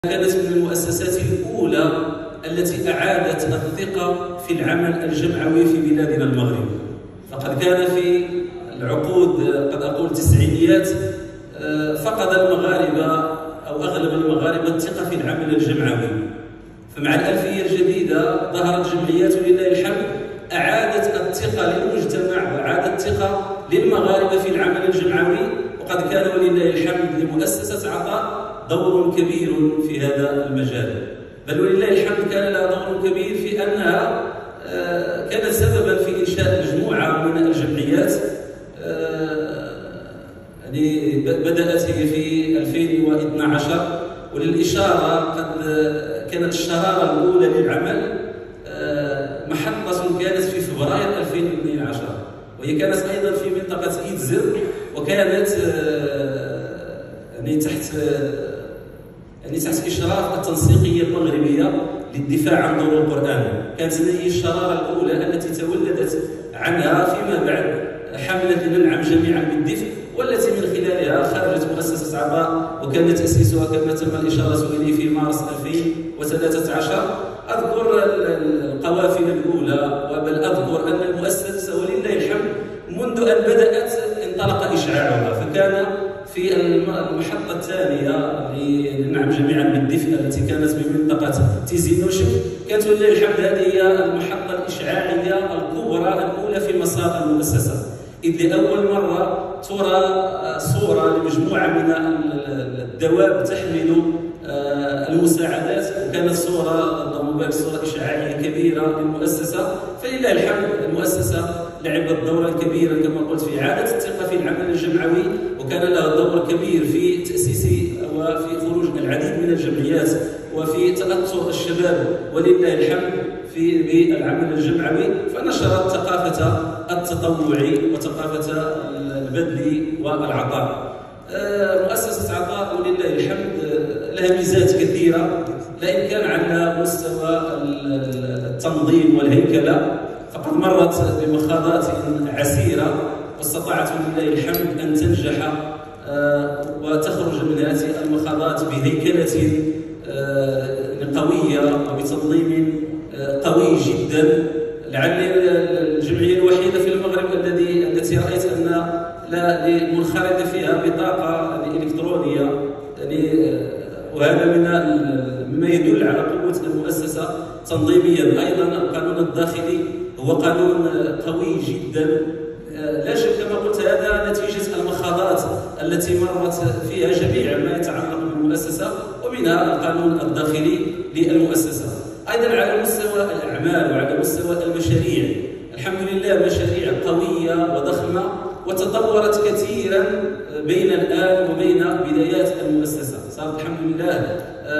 كانت من المؤسسات الأولى التي أعادت الثقة في العمل الجمعوي في بلادنا المغرب. فقد كان في العقود قد أقول التسعينيات فقد المغاربة أو أغلب المغاربة الثقة في العمل الجمعوي. فمع الألفية الجديدة ظهرت جمعيات ولله الحمد أعادت الثقة للمجتمع وأعادت الثقة للمغاربة في العمل الجمعوي، وقد كان ولله الحمد لمؤسسة عطاء دور كبير في هذا المجال، بل ولله الحمد كان لها دور كبير في أنها كانت سببا في إنشاء مجموعة من الجمعيات. يعني بدأت هي في 2012، وللإشارة قد كانت الشرارة الأولى للعمل محطة كانت في فبراير 2012، وهي كانت أيضا في منطقة إيدزر، وكانت تحت إشراف التنسيقية المغربية للدفاع عن دور القرآن. كانت هذه الشرارة الأولى التي تولدت عنها فيما بعد حملة ننعم جميعا بالدفء، والتي من خلالها خرجت مؤسسة عطاء، وكان تأسيسها كما تم الإشارة إليه في مارس 2013. أذكر القوافل الأولى، وبل أذكر أن المؤسسة ولله الحمد منذ أن بدأت انطلق إشعاعها، فكان في المحطة الثانية لننعم جميعا بالدفء التي كانت بمنطقة تيزي نوشك، كانت ولله الحمد هذه هي المحطة الإشعاعية الكبرى الأولى في مسار المؤسسة، إذ لأول مرة ترى صورة لمجموعة من الدواب تحمل المساعدات، وكانت صورة اللهم بارك صورة إشعاعية كبيرة للمؤسسة. فلله الحمد المؤسسة لعبت دورا كبيرا كما قلت في إعادة الثقة في العمل الجمعوي، وكان لها دور كبير في تأسيس وفي خروج العديد من الجمعيات وفي تأثر الشباب ولله الحمد في العمل الجمعوي، فنشرت ثقافة التطوع وثقافة البذل والعطاء. مؤسسة عطاء ولله الحمد لها ميزات كثيرة، لا إن كان على مستوى التنظيم والهيكلة فقد مرت بمخاضات عسيرة، واستطاعت ولله الحمد أن تنجح وتخرج من هذه المخاضات بهيكلة قوية وبتنظيم قوي جدا. لعلي الجمعية الوحيدة في المغرب التي رأيت أن لا منخرطة فيها بطاقة إلكترونية، يعني وهذا مما يدل على قوة المؤسسة تنظيميا. أيضا القانون الداخلي هو قانون قوي جدا، لا شك كما قلت هذا نتيجة المخاضات التي مرت فيها جميع ما يتعلق بالمؤسسة، ومنها القانون الداخلي للمؤسسة. أيضا على مستوى الأعمال وعلى مستوى المشاريع، الحمد لله مشاريع قوية وضخمة وتطورت كثيرا بين الآن وبين بدايات المؤسسة. صارت الحمد لله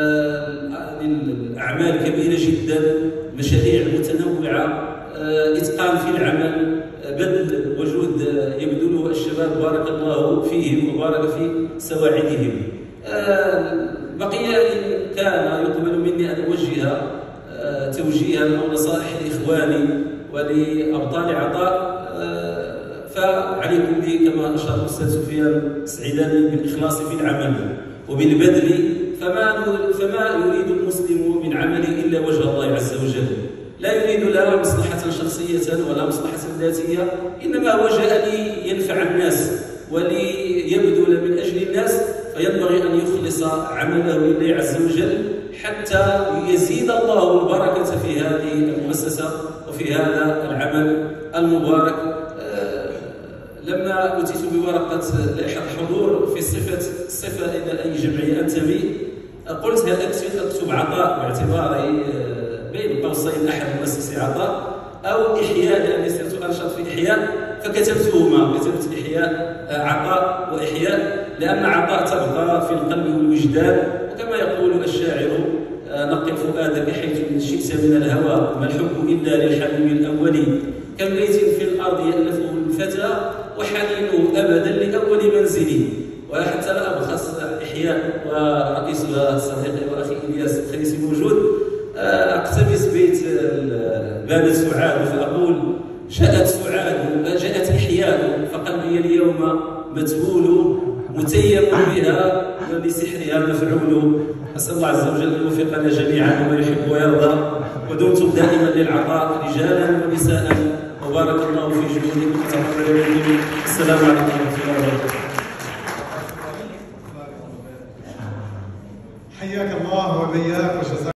الأعمال كبيرة جدا، مشاريع متنوعة، إتقان في العمل، بذل وجهد يبذله الشباب بارك الله فيهم وبارك في سواعدهم. بقي إن كان يقبل مني أن أوجه توجيها أو نصائح لإخواني ولأبطال عطاء، فعليكم به كما أشار الأستاذ سفيان السعيداني بالإخلاص في العمل وبالبذل، فما يريد المسلم من عمله إلا وجه الله عز وجل، لا يريد لا مصلحة شخصية ولا مصلحة ذاتية، إنما هو جاء لينفع الناس وليبذل من أجل الناس، فينبغي أن يخلص عمله لله عز وجل حتى يزيد الله البركة في هذه المؤسسة وفي هذا العمل المبارك. لما أتيت بورقة لائحة الحضور في الصفة إلى أي جمعية أنتمي، قلت هل أكتب عطاء باعتباري بين قوسين أحد مؤسسي عطاء أو إحياء، لأني صرت أنشط في إحياء، فكتبتهما، كتبت إحياء عطاء وإحياء، لأن عطاء تبقى في القلب والوجدان، وكما يقول الشاعر نقل فؤادك حيث شئت من الهوى، ما الحب إلا للحبيب الأول، كم بيت في الأرض يألفه الفتى وحنينه أبدا لأول منزلي. وحتى لا أبخس إحياء ورئيسها صديقي وأخي إلياس الخيسي موجود، أقتبس بيت بانت سعاد فأقول جاءت سعاد جاءت إحياء فقلبي اليوم متبول متيم بها ولسحرها مفعول. أسأل الله عز وجل أن يوفقنا جميعا وما يحب ويرضى، ودمتم دائما للعطاء رجالا ونساء، وبارك الله في جهودكم. السلام عليكم ورحمة الله وبركاته. حياك الله وبياك وجزاك